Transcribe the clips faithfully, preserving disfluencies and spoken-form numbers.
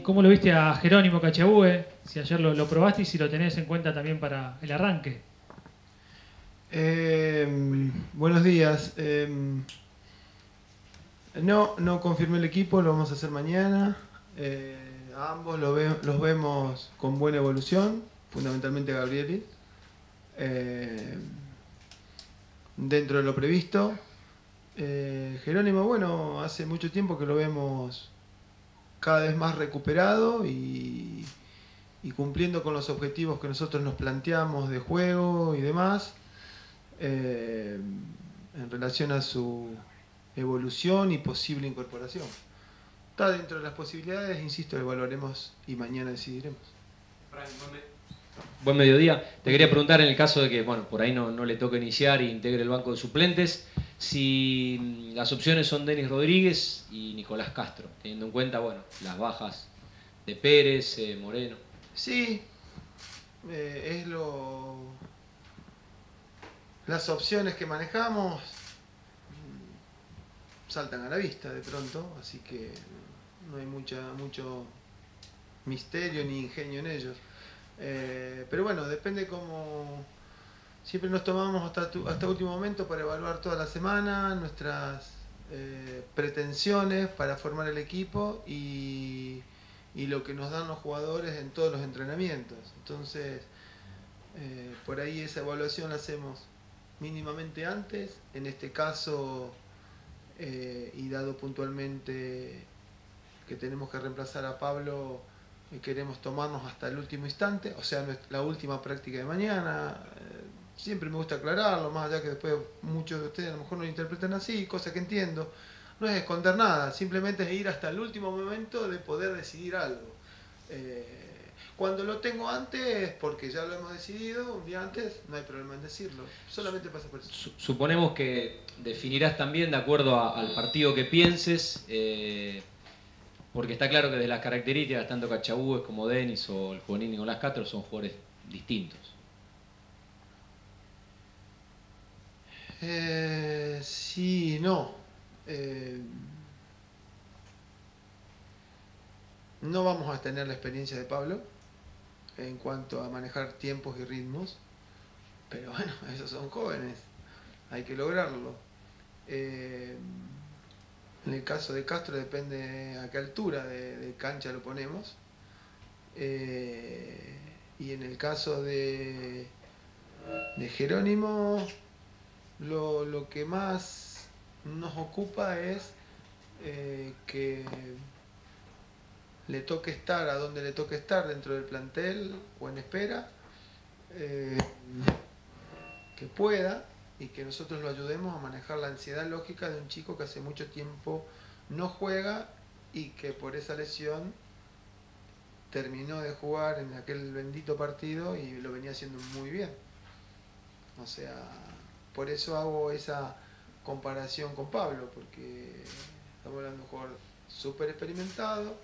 cómo lo viste a Jerónimo Cachabue, si ayer lo, lo probaste y si lo tenés en cuenta también para el arranque. Eh, buenos días. Eh, no, no confirmé el equipo, lo vamos a hacer mañana. Eh, a ambos lo ve, los vemos con buena evolución, fundamentalmente a Gabrieli. Eh, dentro de lo previsto. Eh, Jerónimo, bueno, hace mucho tiempo que lo vemos cada vez más recuperado y, y cumpliendo con los objetivos que nosotros nos planteamos de juego y demás. Eh, en relación a su evolución y posible incorporación. Está dentro de las posibilidades, insisto, evaluaremos y mañana decidiremos. Frank, buen mediodía. Te quería preguntar, en el caso de que, bueno, por ahí no, no le toque iniciar e integre el banco de suplentes, si las opciones son Denis Rodríguez y Nicolás Castro, teniendo en cuenta, bueno, las bajas de Pérez, eh, Moreno. Sí, eh, es lo... las opciones que manejamos saltan a la vista de pronto, así que no hay mucha, mucho misterio ni ingenio en ellos. Eh, pero bueno, depende cómo... Siempre nos tomamos hasta, tu, hasta último momento para evaluar toda la semana nuestras eh, pretensiones para formar el equipo y, y lo que nos dan los jugadores en todos los entrenamientos. Entonces, eh, por ahí esa evaluación la hacemos mínimamente antes. En este caso, eh, y dado puntualmente que tenemos que reemplazar a Pablo, y queremos tomarnos hasta el último instante, o sea, la última práctica de mañana. Eh, siempre me gusta aclararlo, más allá que después muchos de ustedes a lo mejor no lo interpretan así, cosa que entiendo. No es esconder nada, simplemente es ir hasta el último momento de poder decidir algo. Eh, cuando lo tengo antes, porque ya lo hemos decidido, un día antes, no hay problema en decirlo. Solamente pasa por eso. Suponemos que definirás también de acuerdo a, al partido que pienses, eh, porque está claro que de las características, tanto Cachabúes como Denis o el juvenil Nicolás Castro son jugadores distintos. Eh, sí, no. Eh, no vamos a tener la experiencia de Pablo en cuanto a manejar tiempos y ritmos, pero bueno, esos son jóvenes, hay que lograrlo. Eh, en el caso de Castro depende a qué altura de, de cancha lo ponemos. Eh, y en el caso de, de Jerónimo, lo, lo que más nos ocupa es eh, que le toque estar a donde le toque estar dentro del plantel o en espera, eh, que pueda y que nosotros lo ayudemos a manejar la ansiedad lógica de un chico que hace mucho tiempo no juega y que por esa lesión terminó de jugar en aquel bendito partido y lo venía haciendo muy bien. O sea, por eso hago esa comparación con Pablo, porque estamos hablando de un jugador súper experimentado,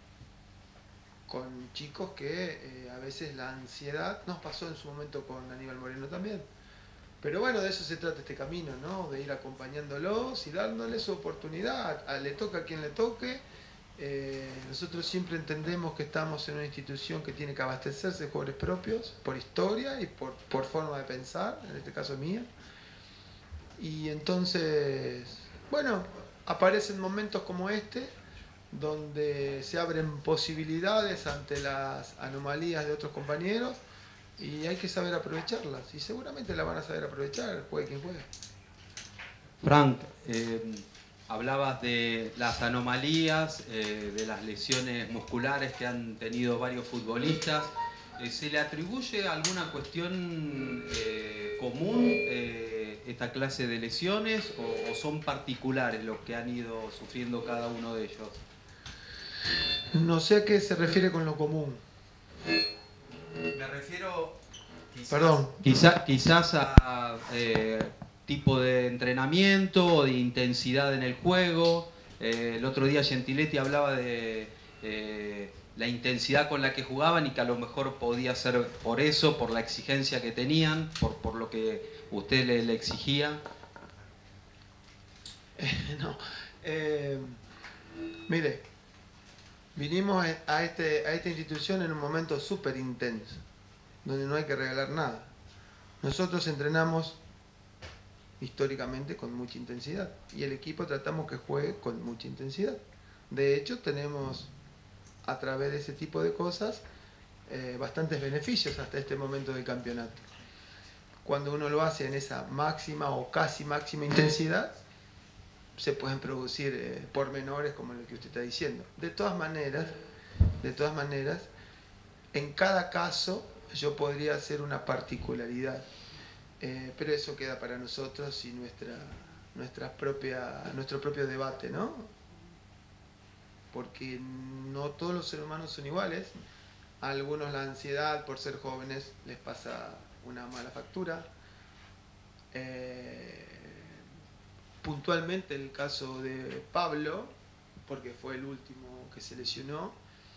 con chicos que eh, a veces la ansiedad nos pasó en su momento con Aníbal Moreno también. Pero bueno, de eso se trata este camino, ¿no? De ir acompañándolos y dándoles su oportunidad. A, le toca a quien le toque. Eh, nosotros siempre entendemos que estamos en una institución que tiene que abastecerse de jugadores propios, por historia y por, por forma de pensar, en este caso mía. Y entonces, bueno, aparecen momentos como este, donde se abren posibilidades ante las anomalías de otros compañeros y hay que saber aprovecharlas, y seguramente la van a saber aprovechar, juegue quien juegue. Frank, eh, hablabas de las anomalías, eh, de las lesiones musculares que han tenido varios futbolistas. Eh, ¿Se le atribuye alguna cuestión eh, común eh, esta clase de lesiones o, o son particulares los que han ido sufriendo cada uno de ellos? No sé a qué se refiere con lo común. Me refiero quizás, Perdón. Quizá, quizás a eh, tipo de entrenamiento o de intensidad en el juego. Eh, el otro día Gentiletti hablaba de eh, la intensidad con la que jugaban y que a lo mejor podía ser por eso, por la exigencia que tenían, por, por lo que usted le, le exigía. Eh, no. Eh, mire, Vinimos a, este, a esta institución en un momento súper intenso, donde no hay que regalar nada. Nosotros entrenamos históricamente con mucha intensidad y el equipo tratamos que juegue con mucha intensidad. De hecho, tenemos a través de ese tipo de cosas eh, bastantes beneficios hasta este momento del campeonato. Cuando uno lo hace en esa máxima o casi máxima intensidad, se pueden producir eh, pormenores como lo que usted está diciendo. De todas maneras, de todas maneras, en cada caso yo podría hacer una particularidad, eh, pero eso queda para nosotros y nuestra, nuestra propia, nuestro propio debate, ¿no? Porque no todos los seres humanos son iguales. A algunos la ansiedad por ser jóvenes les pasa una mala factura. Eh, puntualmente el caso de Pablo, porque fue el último que se lesionó,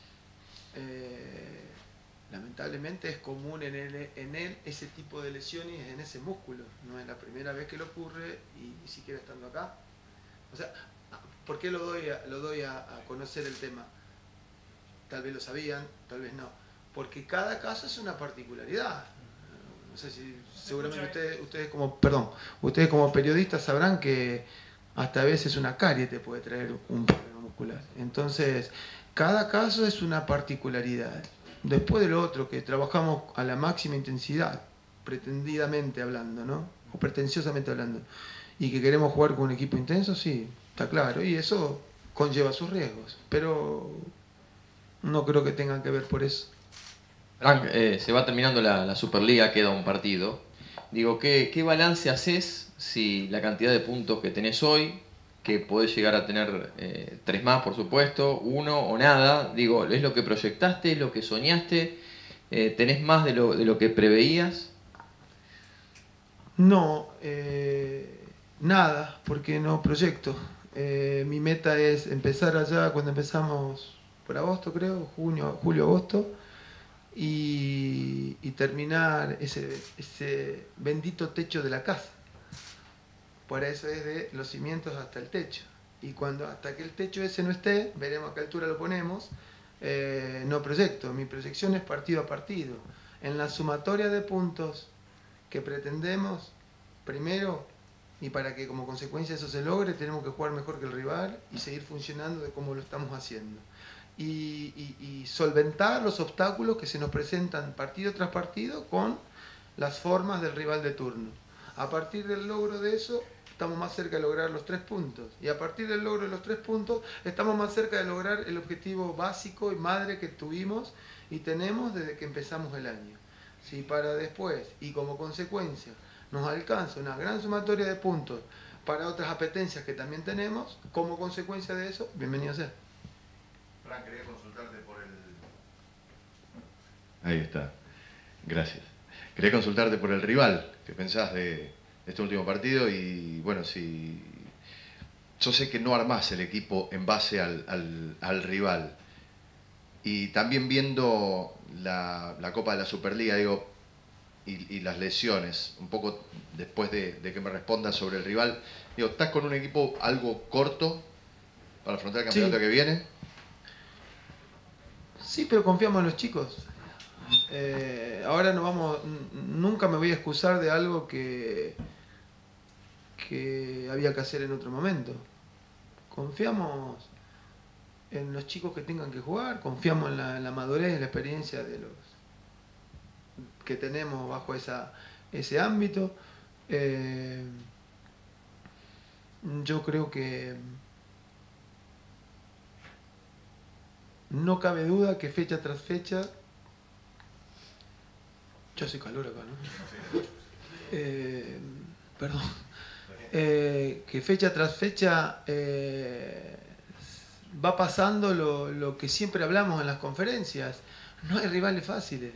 eh, lamentablemente es común en él, en él ese tipo de lesiones en ese músculo. No es la primera vez que le ocurre y ni siquiera estando acá. O sea, ¿por qué lo doy a, lo doy a, a conocer el tema? Tal vez lo sabían, tal vez no. Porque cada caso es una particularidad. No sé si seguramente ustedes, ustedes como, perdón, ustedes como periodistas sabrán que hasta a veces una carie te puede traer un problema muscular. Entonces, cada caso es una particularidad. Después de lo otro, que trabajamos a la máxima intensidad, pretendidamente hablando, ¿no? O pretenciosamente hablando, y que queremos jugar con un equipo intenso, sí, está claro, y eso conlleva sus riesgos, pero no creo que tengan que ver por eso. Frank, eh, se va terminando la, la Superliga, queda un partido. Digo, ¿qué, qué balance haces si la cantidad de puntos que tenés hoy, que podés llegar a tener eh, tres más, por supuesto, uno o nada? Digo, ¿es lo que proyectaste, es lo que soñaste? Eh, ¿Tenés más de lo, de lo que preveías? No, eh, nada, porque no proyecto. Eh, mi meta es empezar allá cuando empezamos por agosto, creo, junio, julio, agosto, y, y terminar ese, ese bendito techo de la casa. Por eso es de los cimientos hasta el techo. Y cuando hasta que el techo ese no esté, veremos a qué altura lo ponemos, eh, no proyecto. Mi proyección es partido a partido. En la sumatoria de puntos que pretendemos, primero, y para que como consecuencia eso se logre, tenemos que jugar mejor que el rival y seguir funcionando de como lo estamos haciendo. Y, y, y solventar los obstáculos que se nos presentan partido tras partido con las formas del rival de turno. A partir del logro de eso, estamos más cerca de lograr los tres puntos. Y a partir del logro de los tres puntos, estamos más cerca de lograr el objetivo básico y madre que tuvimos y tenemos desde que empezamos el año. Si para después, y como consecuencia, nos alcanza una gran sumatoria de puntos para otras apetencias que también tenemos, como consecuencia de eso, bienvenido sea. Frank, quería consultarte por el... Ahí está, gracias. Quería consultarte por el rival, ¿qué pensás de este último partido? Y bueno, si yo sé que no armás el equipo en base al, al, al rival, y también viendo la, la Copa de la Superliga, digo, y, y las lesiones, un poco después de, de que me respondas sobre el rival, digo, ¿estás con un equipo algo corto para afrontar el campeonato Sí. que viene? Sí, pero confiamos en los chicos. Eh, ahora no vamos, nunca me voy a excusar de algo que, que había que hacer en otro momento. Confiamos en los chicos que tengan que jugar, confiamos en la, en la madurez, en la experiencia de los que tenemos bajo esa, ese ámbito. Eh, yo creo que no cabe duda que fecha tras fecha, yo hace calor acá, ¿no? Eh, perdón. Eh, que fecha tras fecha eh, va pasando lo, lo que siempre hablamos en las conferencias. No hay rivales fáciles.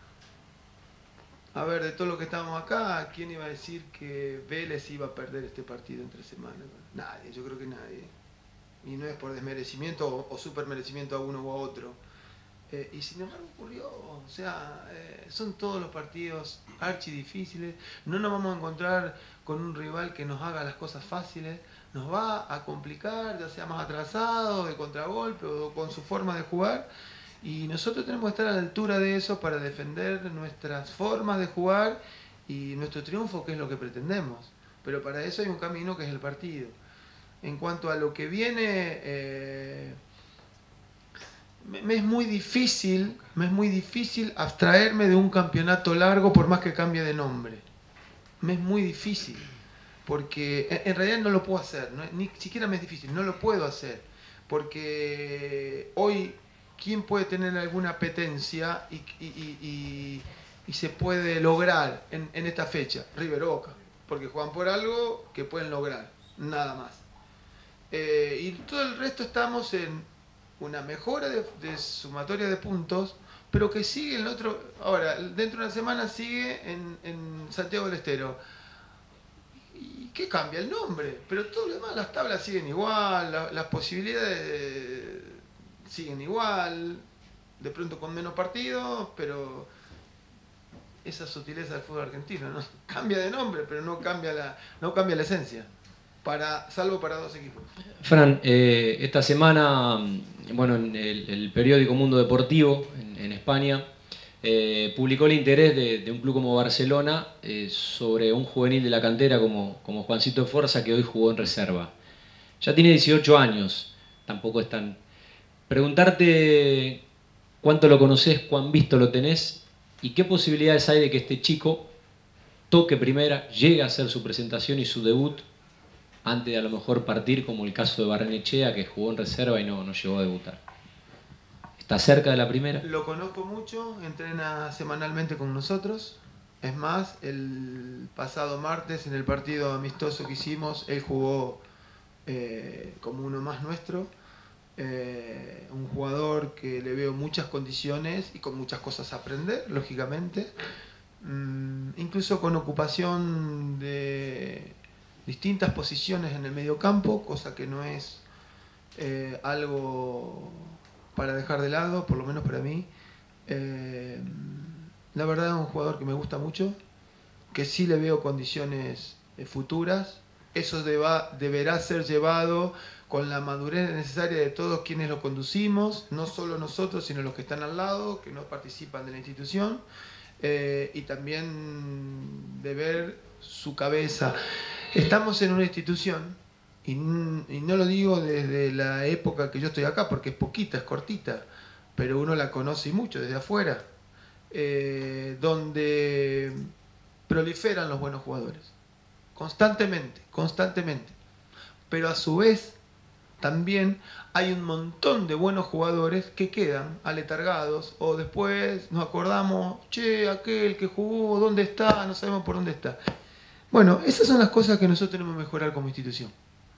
A ver, de todo lo que estamos acá, ¿quién iba a decir que Vélez iba a perder este partido entre semanas? Nadie, yo creo que nadie. Y no es por desmerecimiento o, o supermerecimiento a uno u a otro. Eh, y sin embargo ocurrió, o sea, eh, son todos los partidos archi difíciles, no nos vamos a encontrar con un rival que nos haga las cosas fáciles, nos va a complicar, ya sea más atrasado, de contragolpe o con su forma de jugar. Y nosotros tenemos que estar a la altura de eso para defender nuestras formas de jugar y nuestro triunfo, que es lo que pretendemos. Pero para eso hay un camino que es el partido. En cuanto a lo que viene, eh, me, me es muy difícil, me es muy difícil abstraerme de un campeonato largo por más que cambie de nombre. Me es muy difícil, porque en, en realidad no lo puedo hacer, no, ni siquiera me es difícil, no lo puedo hacer, porque hoy ¿quién puede tener alguna apetencia y, y, y, y, y se puede lograr en, en esta fecha? River o Boca, porque juegan por algo que pueden lograr, nada más. Eh, y todo el resto estamos en una mejora de, de sumatoria de puntos, pero que sigue en el otro. Ahora, dentro de una semana sigue en, en Santiago del Estero. ¿Y qué cambia? El nombre. Pero todo lo demás, las tablas siguen igual, la, las posibilidades de, siguen igual, de pronto con menos partidos, pero esa sutileza del fútbol argentino, ¿no? Cambia de nombre, pero no cambia la, no cambia la esencia, para, salvo para dos equipos. Fran, eh, esta semana, bueno, en el, el periódico Mundo Deportivo, en, en España, eh, publicó el interés de, de un club como Barcelona eh, sobre un juvenil de la cantera como, como Juancito Forza, que hoy jugó en reserva. Ya tiene dieciocho años, tampoco es tan... Preguntarte cuánto lo conocés, cuán visto lo tenés y qué posibilidades hay de que este chico toque primera, llegue a hacer su presentación y su debut antes de a lo mejor partir, como el caso de Barrenechea, que jugó en reserva y no, no llegó a debutar. ¿Está cerca de la primera? Lo conozco mucho, entrena semanalmente con nosotros. Es más, el pasado martes en el partido amistoso que hicimos, él jugó eh, como uno más nuestro. Eh, un jugador que le veo muchas condiciones y con muchas cosas a aprender, lógicamente, mm, incluso con ocupación de distintas posiciones en el mediocampo, cosa que no es eh, algo para dejar de lado, por lo menos para mí. Eh, la verdad es un jugador que me gusta mucho, que sí le veo condiciones eh, futuras. Eso deba, deberá ser llevado con la madurez necesaria de todos quienes lo conducimos, no solo nosotros, sino los que están al lado, que no participan de la institución, eh, y también de ver su cabeza. Estamos en una institución, y, y no lo digo desde la época que yo estoy acá, porque es poquita, es cortita, pero uno la conoce mucho desde afuera, eh, donde proliferan los buenos jugadores, constantemente, constantemente, pero a su vez también hay un montón de buenos jugadores que quedan aletargados o después nos acordamos, che, aquel que jugó, ¿dónde está? No sabemos por dónde está. Bueno, esas son las cosas que nosotros tenemos que mejorar como institución.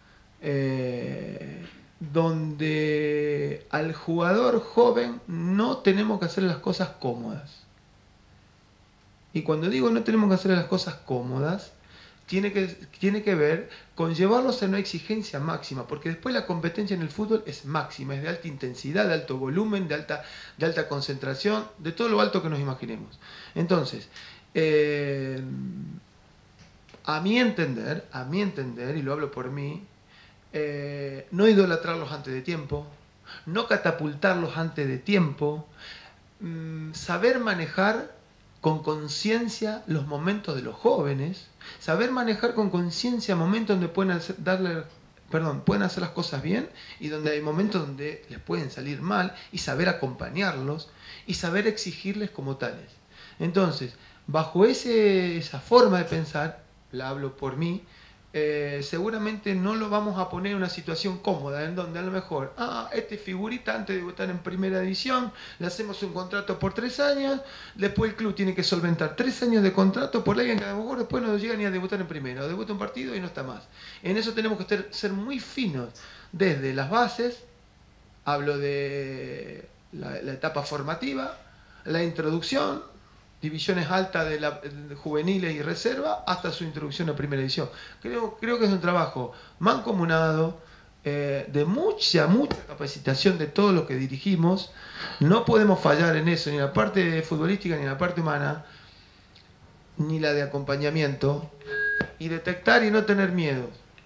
Eh, donde al jugador joven no tenemos que hacer las cosas cómodas. Y cuando digo no tenemos que hacer las cosas cómodas, Tiene que, tiene que ver con llevarlos a una exigencia máxima, porque después la competencia en el fútbol es máxima, es de alta intensidad, de alto volumen, de alta, de alta concentración, de todo lo alto que nos imaginemos. Entonces, eh, a mi entender, a mi entender, y lo hablo por mí, eh, no idolatrarlos antes de tiempo, no catapultarlos antes de tiempo, mmm, saber manejar con conciencia los momentos de los jóvenes, saber manejar con conciencia momentos donde pueden hacer, darle, perdón, pueden hacer las cosas bien y donde hay momentos donde les pueden salir mal, y saber acompañarlos y saber exigirles como tales. Entonces, bajo ese, esa forma de pensar, la hablo por mí, eh, seguramente no lo vamos a poner en una situación cómoda, en donde a lo mejor, ah, este figurita antes de debutar en primera división, le hacemos un contrato por tres años, después el club tiene que solventar tres años de contrato por alguien que a lo mejor después no llega ni a debutar en primera, o debuta un partido y no está más. En eso tenemos que ser, ser muy finos, desde las bases, hablo de la, la etapa formativa, la introducción, divisiones altas de, la, de juveniles y reserva, hasta su introducción a primera división. Creo, creo que es un trabajo mancomunado, eh, de mucha, mucha capacitación de todo lo que dirigimos. No podemos fallar en eso, ni en la parte futbolística, ni en la parte humana, ni la de acompañamiento, y detectar y no tener miedo.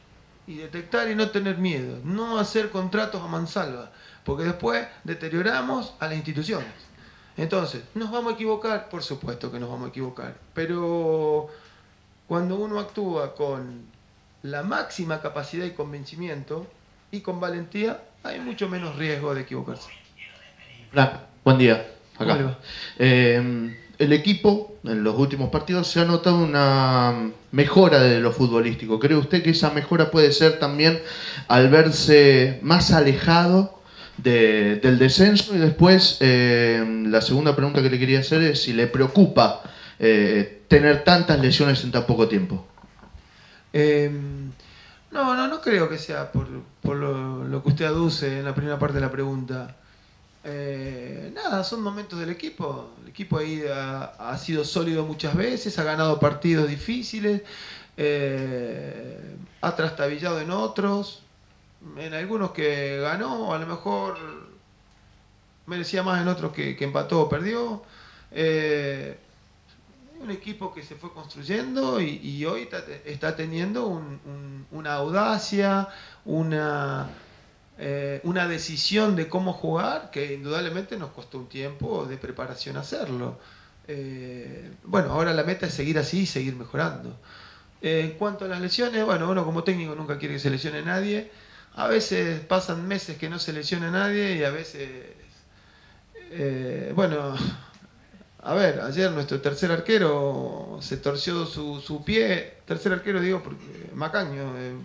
y detectar y no tener miedo, no hacer contratos a mansalva, porque después deterioramos a las instituciones. Entonces, ¿nos vamos a equivocar? Por supuesto que nos vamos a equivocar, pero cuando uno actúa con la máxima capacidad y convencimiento y con valentía, hay mucho menos riesgo de equivocarse. Frank, buen día. ¿Cómo Acá. le va? Eh, el equipo en los últimos partidos se ha notado una mejora de lo futbolístico. ¿Cree usted que esa mejora puede ser también al verse más alejado de, del descenso? Y después, eh, la segunda pregunta que le quería hacer es si le preocupa eh, tener tantas lesiones en tan poco tiempo. Eh, no, no, no creo que sea por, por lo, lo que usted aduce en la primera parte de la pregunta. Eh, nada, son momentos del equipo. El equipo ahí ha, ha sido sólido muchas veces, ha ganado partidos difíciles, eh, ha trastabillado en otros, en algunos que ganó, a lo mejor merecía más en otros que, que empató o perdió. Eh, un equipo que se fue construyendo y, y hoy está, está teniendo un, un, una audacia, una... Eh, una decisión de cómo jugar que indudablemente nos costó un tiempo de preparación hacerlo. Eh, bueno, ahora la meta es seguir así y seguir mejorando. Eh, en cuanto a las lesiones, bueno, uno como técnico nunca quiere que se lesione nadie. A veces pasan meses que no se lesiona nadie y a veces... Eh, bueno, a ver, ayer nuestro tercer arquero se torció su, su pie. Tercer arquero digo porque Macaño... Eh,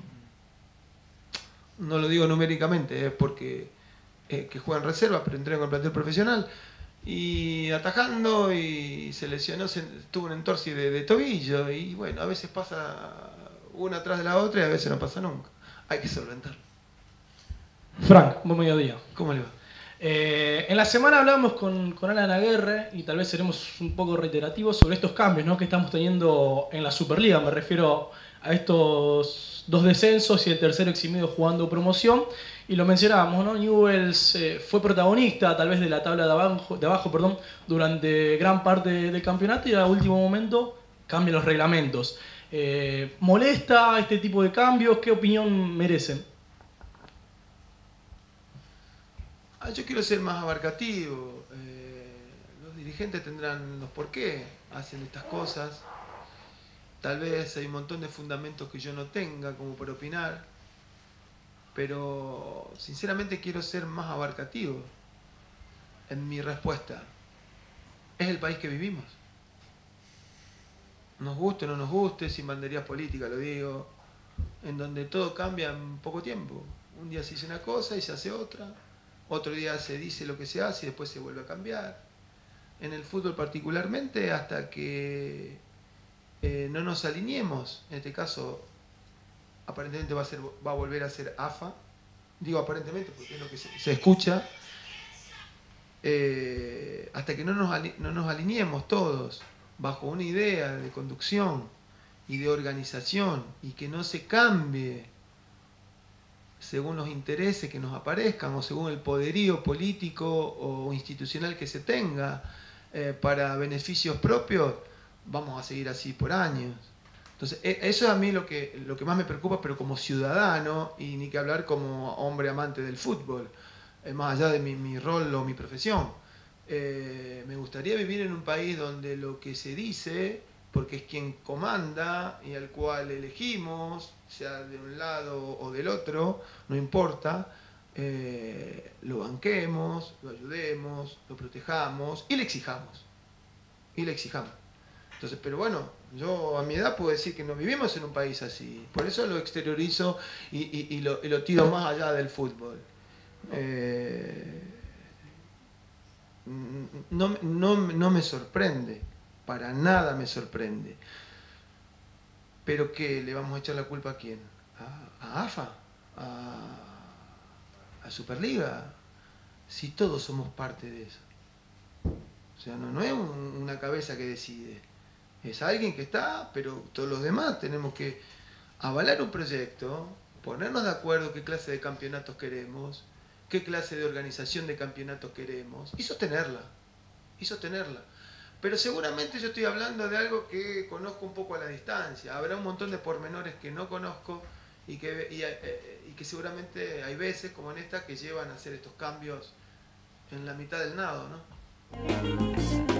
no lo digo numéricamente, es porque eh, que juega en reserva, pero entrena con el plantel profesional, y atajando y se lesionó, se, tuvo un entorse de, de tobillo, y bueno, a veces pasa una atrás de la otra y a veces no pasa nunca. Hay que solventarlo. Frank, buen mediodía. ¿Cómo le va? Eh, en la semana hablamos con, con Alan Aguerre y tal vez seremos un poco reiterativos sobre estos cambios, ¿no?, que estamos teniendo en la Superliga. Me refiero a estos dos descensos y el tercero eximido jugando promoción. Y lo mencionábamos, ¿no? Newell's eh, fue protagonista tal vez de la tabla de abajo, de abajo perdón, durante gran parte del campeonato y a último momento cambian los reglamentos. Eh, ¿Molesta este tipo de cambios? ¿Qué opinión merecen? Ah, yo quiero ser más abarcativo. Eh, los dirigentes tendrán los por qué hacen estas cosas. Tal vez hay un montón de fundamentos que yo no tenga como para opinar, pero sinceramente quiero ser más abarcativo en mi respuesta. Es el país que vivimos. Nos guste o no nos guste, sin banderías políticas lo digo, en donde todo cambia en poco tiempo. Un día se dice una cosa y se hace otra, otro día se dice lo que se hace y después se vuelve a cambiar. En el fútbol particularmente, hasta que Eh, no nos alineemos, en este caso aparentemente va a, ser, va a volver a ser A F A, digo aparentemente porque es lo que se, se escucha, eh, hasta que no nos, no nos alineemos todos bajo una idea de conducción y de organización y que no se cambie según los intereses que nos aparezcan o según el poderío político o institucional que se tenga eh, para beneficios propios, vamos a seguir así por años. Entonces, eso es a mí lo que, lo que más me preocupa, pero como ciudadano, y ni que hablar como hombre amante del fútbol, eh, más allá de mi, mi rol o mi profesión. Eh, me gustaría vivir en un país donde lo que se dice, porque es quien comanda y al cual elegimos, sea de un lado o del otro, no importa, eh, lo banquemos, lo ayudemos, lo protejamos y le exijamos. Y le exijamos. Entonces, pero bueno, yo a mi edad puedo decir que no vivimos en un país así. Por eso lo exteriorizo y, y, y, lo, y lo tiro más allá del fútbol. Eh, no, no, no me sorprende, para nada me sorprende. Pero ¿qué? ¿Le vamos a echar la culpa a quién? ¿A, a A F A? ¿A, a Superliga? Si todos somos parte de eso. O sea, no, no es un, una cabeza que decide. Es alguien que está, pero todos los demás tenemos que avalar un proyecto, ponernos de acuerdo qué clase de campeonatos queremos, qué clase de organización de campeonatos queremos, y sostenerla, y sostenerla. Pero seguramente yo estoy hablando de algo que conozco un poco a la distancia. Habrá un montón de pormenores que no conozco y que, y, eh, y que seguramente hay veces, como en esta, que llevan a hacer estos cambios en la mitad del nado, ¿no?